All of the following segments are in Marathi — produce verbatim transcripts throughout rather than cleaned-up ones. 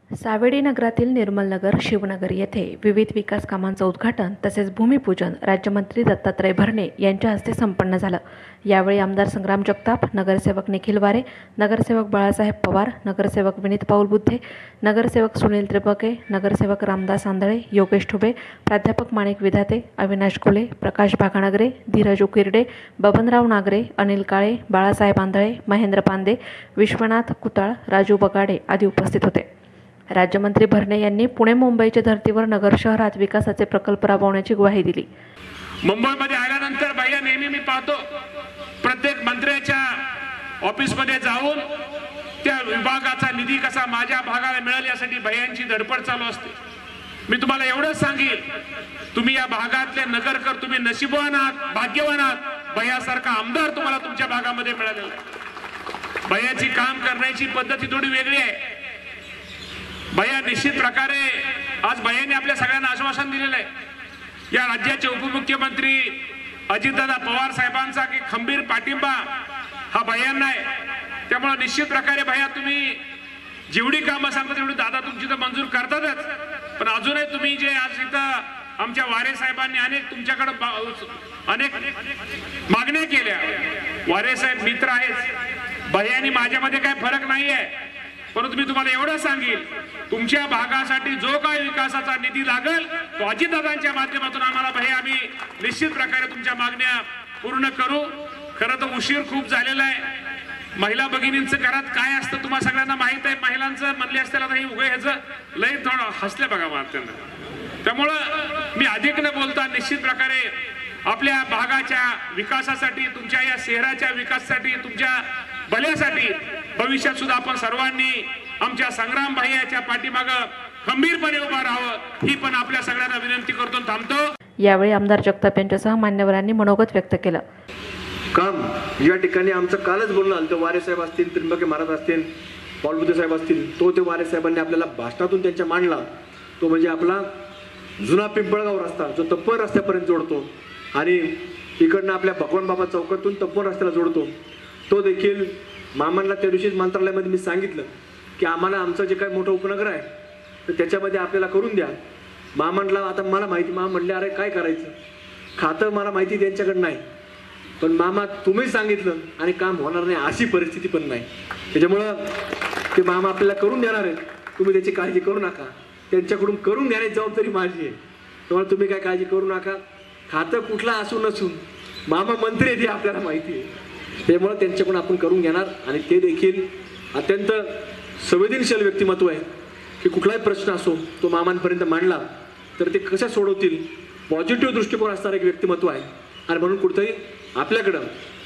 सावेडी नगरातील निर्मलनगर शिवनगर येथे विविध विकास कामांचं उद्घाटन तसेच भूमिपूजन राज्यमंत्री दत्तात्रय भरणे यांच्या हस्ते संपन्न झालं। यावेळी आमदार संग्राम जगताप, नगरसेवक निखिल वारे, नगरसेवक बाळासाहेब पवार, नगरसेवक विनीत पाऊल बुद्धे, नगरसेवक सुनील त्रिपके, नगरसेवक रामदास आंधळे, योगेश ठुबे, प्राध्यापक माणिक विधाते, अविनाश कोले, प्रकाश भागानगरे, धीरज उकिरडे, बबनराव नागरे, अनिल काळे, बाळासाहेब आंधळे, महेंद्र पांदे, विश्वनाथ कुताळ, राजू बगाडे आदी उपस्थित होते। राज्यमंत्री भरणे यांनी पुणे मुंबईच्या धर्तीवर नगर शहरात विकासाचे प्रकल्प राबवण्याची ग्वाही दिली। मुंबईमध्ये आल्यानंतर भैया नेहमी मी पाहतो प्रत्येक मंत्र्याच्या ऑफिसमध्ये जाऊन त्या विभागाचा निधी कसा माझ्या भागाला मिळेल यासाठी भैयांची धडपड चालू असते। मी तुम्हाला एवढंच सांगेल, तुम्ही या भागातले नगरकर तुम्ही नशीबवान आहात, भाग्यवान आहात। भैयासारखा आमदार तुम्हाला तुमच्या भागामध्ये मिळालेला आहे। भैयाची काम करण्याची पद्धती थोडी वेगळी आहे। भैया निश्चित प्रकारे आज भैयाने आपल्या सगळ्यांना आश्वासन दिलेलं आहे। या राज्याचे उपमुख्यमंत्री अजितदादा पवार साहेबांचा की खंबीर पाठिंबा हा भैयांना आहे। त्यामुळे निश्चित प्रकारे भैया तुम्ही जेवढी कामं सांगता तेवढी दादा तुमची तर मंजूर करतातच, पण अजूनही तुम्ही जे आज इथं आमच्या वारे साहेबांनी अनेक तुमच्याकडे अनेक मागण्या केल्या। वारे साहेब मित्र आहेत, भैयांनी माझ्यामध्ये काही फरक नाही आहे, परंतु मी तुम्हाला एवढं सांगेल, तुमच्या भागासाठी जो काही विकासाचा निधी लागेल तो अजितदादांच्या माध्यमातून आम्हाला भैया आम्ही निश्चित प्रकारे तुमच्या मागण्या पूर्ण करू। खरं तर उशीर खूप झालेला आहे। महिला भगिनींचं घरात काय असतं तुम्हाला सगळ्यांना माहित आहे। महिलांचं म्हणले असतील आता हे उभे ह्याचं लय थोडं हसले बघा मारत्यांना। त्यामुळं मी अधिक न बोलता निश्चित प्रकारे आपल्या भागाच्या विकासासाठी, तुमच्या या शहराच्या विकासासाठी, तुमच्या भल्यासाठी भविष्यात सुद्धा आपण सर्वांनी आमच्या संग्राम भैयाच्या पाठीमागं खंबीरपणे उभा राहावं ही पण आपल्या सगळ्यांना विनंती करतो थांबतो। यावेळी आमदार जगताप यांच्यासह मान्यवरांनी मनोगत व्यक्त केलं। काम या ठिकाणी आमचं कालच बोलणं आलं, तर वारे साहेब असतील, त्रिंबके महाराज असतील, पाऊल बुद्धे साहेब असतील, तो ते वारे साहेबांनी आपल्याला भाषणातून त्यांच्या मांडला तो म्हणजे आपला जुना पिंपळगाव रस्ता जो तप्पर रस्त्यापर्यंत जोडतो आणि इकडनं आपल्या भगवान बाबा चौकातून तप्पर रस्त्याला जोडतो, तो देखील मामांना त्या दिवशीच मंत्रालयामध्ये मी सांगितलं की आम्हाला आमचं जे काही मोठं उपनगर आहे तर त्याच्यामध्ये आपल्याला करून द्या। मामांना आता मला माहिती, मामा म्हणले अरे काय करायचं, खातं मला माहिती त्यांच्याकडं नाही, पण मामा तुम्ही सांगितलं आणि काम होणार नाही अशी परिस्थिती पण नाही। त्याच्यामुळं ते मामा आपल्याला करून देणार आहेत, तुम्ही त्याची काळजी करू नका, त्यांच्याकडून करून घेण्याची जबाबदारी माझी आहे। त्यामुळे तुम्ही काय काळजी करू नका, खातं कुठला असू नसून मामा मंत्री आहेत हे आपल्याला माहिती आहे। त्यामुळे त्यांच्याकडून आपण करून घेणार आणि ते देखील अत्यंत संवेदनशील व्यक्तिमत्व आहे की कुठलाही प्रश्न असो तो मामांपर्यंत मांडला तर ते कशा सोडवतील, पॉझिटिव्ह दृष्टिकोन असणारं एक व्यक्तिमत्व आहे। आणि म्हणून कुठेतरी आपल्याकडं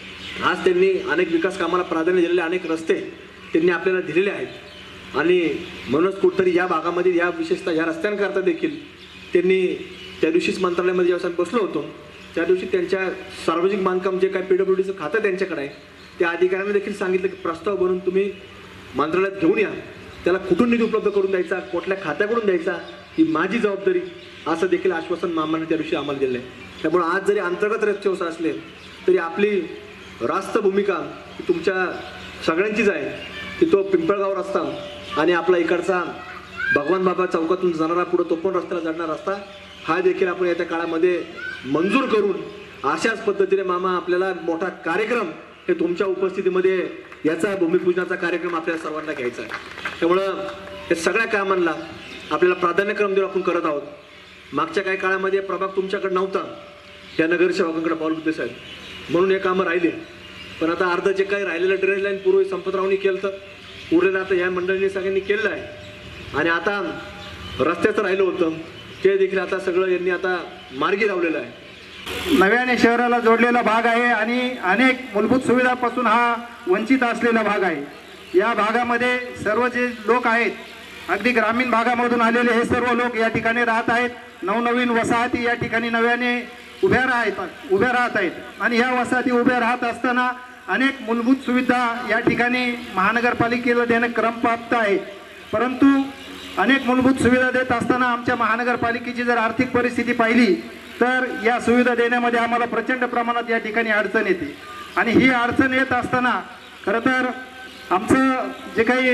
आज त्यांनी अनेक विकास कामाला प्राधान्य दिलेले अनेक रस्ते त्यांनी आपल्याला दिलेले आहेत आणि म्हणूनच कुठेतरी या भागामध्ये या विशेषतः या रस्त्यांकरता देखील त्यांनी त्या दिवशीच मंत्रालयामध्ये जेव्हा आम्ही बसलो होतो त्या दिवशी त्यांच्या सार्वजनिक बांधकाम जे काय पीडब्ल्यूडीचं खातं त्यांच्याकडे आहे त्या अधिकाऱ्यांना देखील सांगितलं की प्रस्ताव बनवून तुम्ही मंत्रालयात घेऊन या, त्याला कुठून निधी उपलब्ध करून द्यायचा, कुठल्या खात्याकडून द्यायचा ही माझी जबाबदारी असं देखील आश्वासन मामांनी त्या दिवशी आम्हाला दिलं आहे। त्यामुळे आज जरी अंतर्गत रस्ते असले तरी आपली रास्त भूमिका तुमच्या सगळ्यांचीच आहे की तो पिंपळगाव रस्ता आणि आपला इकडचा भगवान बाबा चौकातून जाणारा पुढं तोपण रस्त्याला जाणारा रस्ता हा देखील आपण येत्या काळामध्ये मंजूर करून अशाच पद्धतीने मामा आपल्याला मोठा कार्यक्रम हे तुमच्या उपस्थितीमध्ये याचा भूमिपूजनाचा कार्यक्रम आपल्याला सर्वांना घ्यायचा आहे। त्यामुळं हे सगळ्या कामांना आपल्याला प्राधान्यक्रम देऊन आपण करत आहोत। मागच्या काही काळामध्ये प्रभाग तुमच्याकडे नव्हता या नगरसेवकांकडे पाऊल बुद्धे साहेब, म्हणून हे कामं राहिले, पण आता अर्ध जे काही राहिलेलं ड्रेनेज लाईन पूर्वी संपतरावनी केलं तर उरलेलं आता या मंडळींनी सगळ्यांनी केलेलं आहे आणि आता रस्त्याचं राहिलं होतं ते देखील आता सगळं यांनी आता मार्गी लावलेलं आहे। नव्याने शहराला जोडलेला भाग आहे आणि अनेक मूलभूत सुविधांपासून हा वंचित असलेला भाग आहे। या भागामध्ये सर्व जे लोक आहेत अगदी ग्रामीण भागामधून आलेले हे सर्व लोक या ठिकाणी राहत आहेत। नवनवीन वसाहती या ठिकाणी नव्याने उभ्या राहतात उभ्या राहत आहेत आणि ह्या वसाहती उभ्या राहत असताना अनेक मूलभूत सुविधा या ठिकाणी महानगरपालिकेला देणं क्रमप्राप्त आहे, परंतु अनेक मूलभूत सुविधा देत असताना आमच्या महानगरपालिकेची जर आर्थिक परिस्थिती पाहिली तर या सुविधा देण्यामध्ये आम्हाला प्रचंड प्रमाणात या ठिकाणी अडचण येते आणि ही अडचण येत असताना खरं तर आमचं जे काही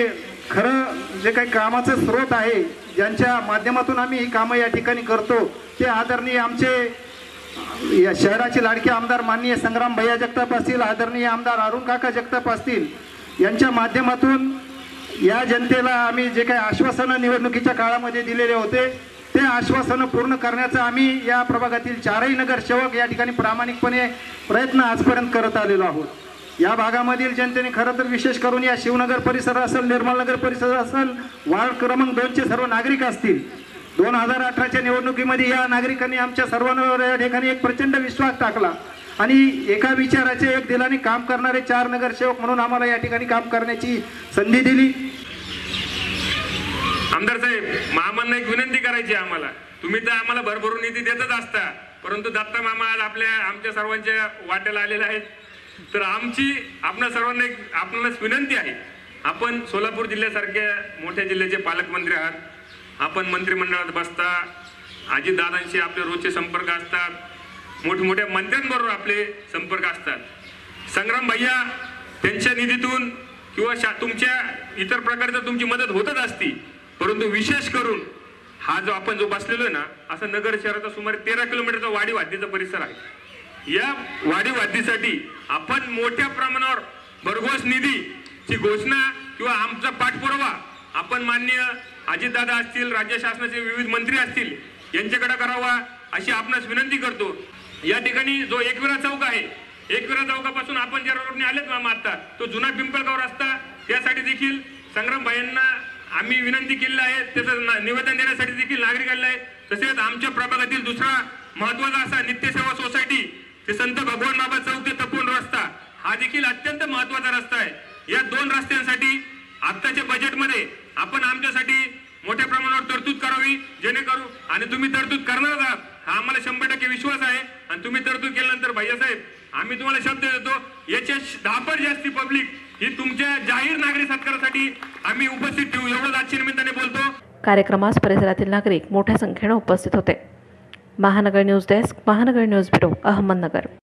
खरं जे काही कामाचं स्रोत आहे, ज्यांच्या माध्यमातून आम्ही ही कामं या ठिकाणी करतो, ते आदरणीय आमचे या शहराचे लाडके आमदार माननीय संग्राम भैया जगताप असतील, आदरणीय आमदार अरुण काका जगताप असतील, यांच्या माध्यमातून या जनतेला आम्ही जे काही आश्वासनं निवडणुकीच्या काळामध्ये दिलेले होते, ते आश्वासनं पूर्ण करण्याचा आम्ही या प्रभागातील चारही नगरसेवक या ठिकाणी प्रामाणिकपणे प्रयत्न आजपर्यंत करत आलेलो आहोत. या भागामधील जनतेने खरं तर विशेष करून या शिवनगर परिसर असेल, निर्मल नगर परिसर असेल, वार्ड क्रमांक दोनचे सर्व नागरिक असतील, दोन हजार अठराच्या निवडणुकीमध्ये या नागरिकांनी आमच्या सर्वांवर या ठिकाणी एक प्रचंड विश्वास टाकला आणि एका विचाराचे एक दिलाने काम करणारे चार नगरसेवक म्हणून आम्हाला या ठिकाणी काम करण्याची संधी दिली. आमदार साहेब, मामांना एक विनंती करायची आम्हाला, तुम्ही तर आम्हाला भरभरून निधी देतच असता, परंतु दत्ता मामा आज आपल्या आमच्या सर्वांच्या वाट्याला आलेले आहेत. तर आमची आपणा सर्वांना एक आपणास विनंती आहे, आपण सोलापूर जिल्ह्यासारख्या मोठ्या जिल्ह्याचे पालकमंत्री आहात, आपण मंत्रिमंडळात बसता, अजितदादांशी आपले रोजचे संपर्क असतात, मोठमोठ्या मंत्र्यांबरोबर आपले संपर्क असतात. संग्राम भैया त्यांच्या निधीतून किंवा शा तुमच्या इतर प्रकारचं तुमची मदत होतच असती, परंतु विशेष करून हा जो आपण जो बसलेलो आहे ना, असा नगर शहराचा सुमारे तेरा किलोमीटरचा वाडी वाद्यचा परिसर आहे. या वाडी वाद्यसाठी आपण मोठ्या प्रमाणावर भरघोस निधीची घोषणा किंवा आमचा पाठपुरावा आपण माननीय अजितदादा असतील, राज्य शासनाचे विविध मंत्री असतील यांच्याकडे करावा अशी आपणास विनंती करतो. या ठिकाणी जो एकविरा चौक आहे, एकविरा चौकापासून आपण ज्या रोडने आलेत मामा आता, तो जुना पिंपळगाव रस्ता, त्यासाठी देखील संग्राम भाईंना आम्ही विनंती केलेली आहे, त्याचं निवेदन देण्यासाठी देखील नागरिक आलेले आहे. तसेच आमच्या प्रभागातील दुसरा महत्वाचा असा नित्यसेवा सोसायटी ते संत भगवान बाबा चौक ते तपोवन रस्ता, हा देखील अत्यंत महत्वाचा रस्ता आहे. या दोन रस्त्यांसाठी आत्ताच्या बजेटमध्ये आपण आमच्यासाठी मोठ्या प्रमाणावर तरतूद करावी, जेणेकरू आणि तुम्ही तरतूद करणार आहात हा आम्हाला शंभर टक्के विश्वास आहे. आणि तुम्ही तरतूद केल्यानंतर भैयासाहेब आम्ही तुम्हाला शब्द देतो, याच्या दहापट जास्ती पब्लिक ही तुमच्या जाहीर नागरिक सत्कारासाठी आम्ही उपस्थित ठेवू, एवढंच आजच्या निमित्ताने बोलतो. कार्यक्रमास परिसरातील नागरिक मोठ्या संख्येने उपस्थित होते. Mahanagar news desk, Mahanagar news bureau, Ahmednagar.